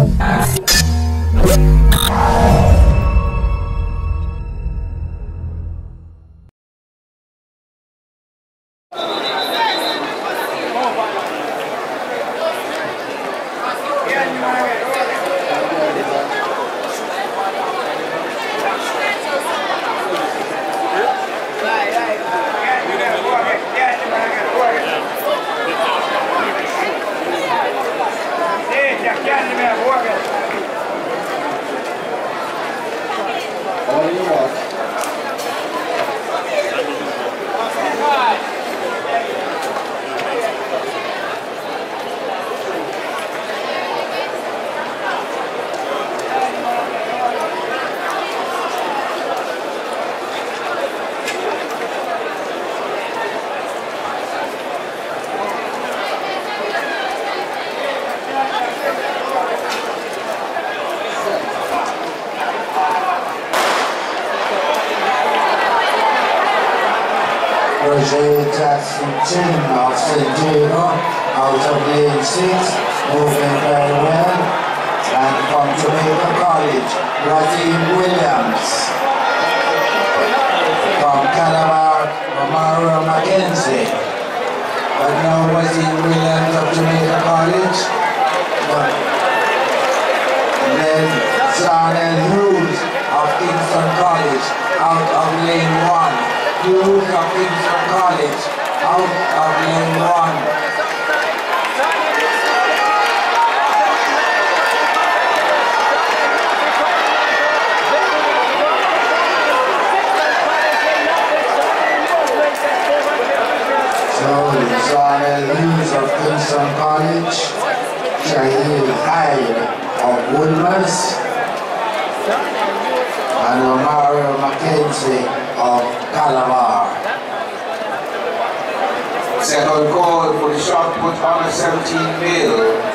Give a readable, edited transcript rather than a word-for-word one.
Roger Jackson Tim of St. Diego, out of lane 6, moving very well. And from Jamaica College, Raheem Williams. From Calabar, Romaro Mackenzie. But now Raheem Williams of Jamaica College. And then Zarnell Hughes of Kingston College, out of lane 1. Hughes of Kingston College, out of lane 1. So Zarnell Hughes of Kingston College, Jahil Hyde of Woodmans, and Romaro Mackenzie of Calabar. Second call for the shot put on a 17 mil.